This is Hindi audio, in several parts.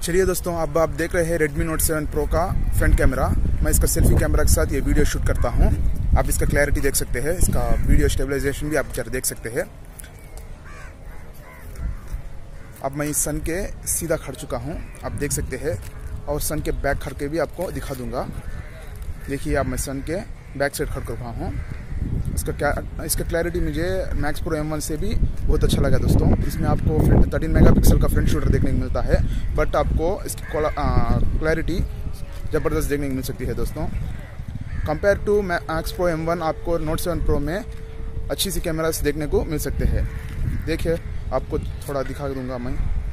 चलिए दोस्तों, अब आप देख रहे हैं Redmi Note 7 Pro का फ्रंट कैमरा। मैं इसका सेल्फी कैमरा के साथ ये वीडियो शूट करता हूँ। आप इसका क्लैरिटी देख सकते हैं, इसका वीडियो स्टेबलाइजेशन भी आप जरा देख सकते हैं। अब मैं इस सन के सीधा खड़ चुका हूँ, आप देख सकते हैं, और सन के बैक खड़ के भी आपको दिखा दूंगा। देखिए, अब मैं सन के बैक साइड खड़ कर रहा हूँ। इसका क्लैरिटी मुझे मैक्स प्रो M1 से भी बहुत अच्छा लगा दोस्तों। इसमें आपको 13 मेगापिक्सल का फ्रंट शूटर देखने को मिलता है, बट आपको इसकी क्लैरिटी ज़बरदस्त देखने को मिल सकती है दोस्तों। Compare to max pro M1 आपको Note 7 Pro में अच्छी सी कैमरास देखने को मिल सकते हैं। देखिए, आपको थोड़ा दिखा दूंगा मैं।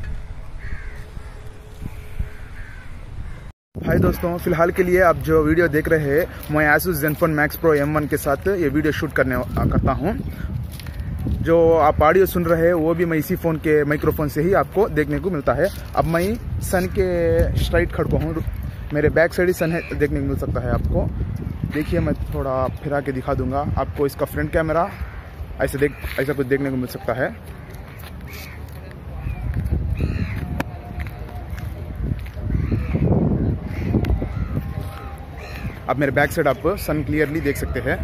हाय दोस्तों, फिलहाल के लिए आप जो वीडियो देख रहे हैं, मैं Asus Zenfone Max Pro M1 के साथ ये वीडियो शूट करता हूँ। जो आप ऑडियो सुन रहे हैं वो भी मैं इसी फ़ोन के माइक्रोफोन से ही आपको देखने को मिलता है। अब मैं सन के स्ट्राइट खड़ा हूँ, मेरे बैक साइड ही सन है देखने को मिल सकता है आपको। देखिए, मैं थोड़ा फिरा के दिखा दूंगा आपको। इसका फ्रंट कैमरा ऐसा कुछ देखने को मिल सकता है। अब मेरे बैक साइड आप सन क्लियरली देख सकते हैं।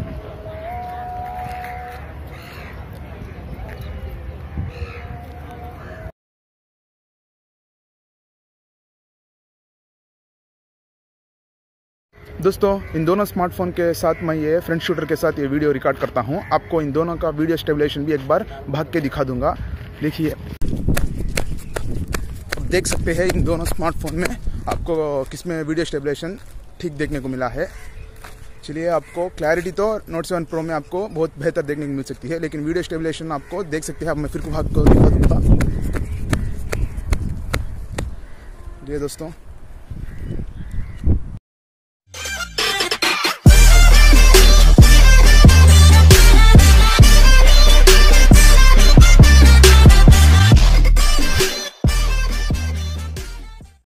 दोस्तों, इन दोनों स्मार्टफोन के साथ मैं ये फ्रंट शूटर के साथ ये वीडियो रिकॉर्ड करता हूँ। आपको इन दोनों का वीडियो स्टेबलाइजेशन भी एक बार भाग के दिखा दूंगा। देखिए, अब देख सकते हैं इन दोनों स्मार्टफोन में आपको किसमें वीडियो स्टेबलाइजेशन ठीक देखने को मिला है। चलिए, आपको क्लैरिटी तो Note 7 Pro में आपको बहुत बेहतर देखने को मिल सकती है, लेकिन वीडियो स्टेबलाइजेशन आपको देख सकते हैं। अब मैं फिर को भाग को दिखा दूंगा। ये दोस्तों,